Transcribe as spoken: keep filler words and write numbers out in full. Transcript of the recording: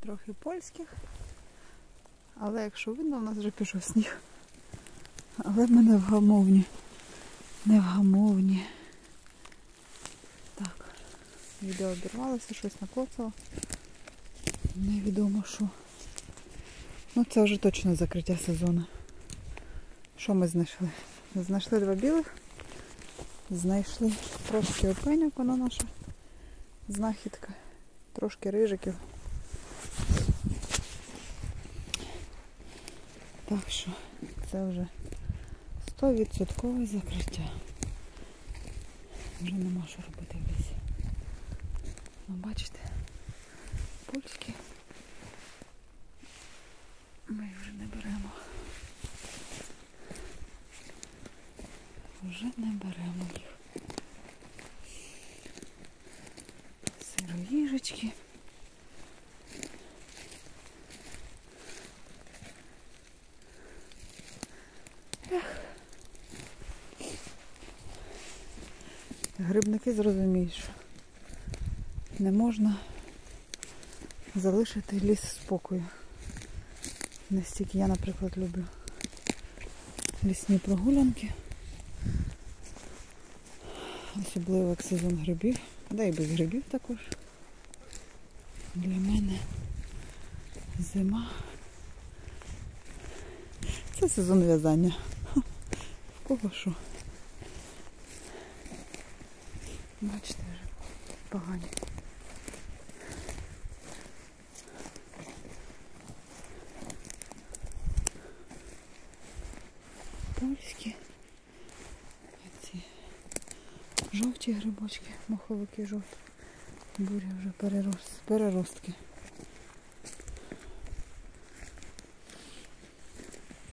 Трохи польських. Але якщо видно, у нас вже пішов сніг. Але ми не вгамовні. Не вгамовні. Так. Відео обірвалося, щось накоцало. Невідомо що. Ну це вже точно закриття сезону. Що ми знайшли? Знайшли два білих. Знайшли трошки опеньок, вона наша знахідка. Трошки рижиків. Так що це вже сто відсоткове закриття. Вже нема що робити в лісі. Ну, бачите, польські ми вже не беремо. Вже не беремо їх. Сироїжечки. Грибники зрозуміють, що не можна залишити ліс спокою. Настільки я, наприклад, люблю лісні прогулянки. Особливо як сезон грибів, да і без грибів також. Для мене зима – це сезон в'язання. В кого що? Бачите, вже погані. Польські. Ці жовті грибочки, моховики жовті. Буря вже перерост, переростки.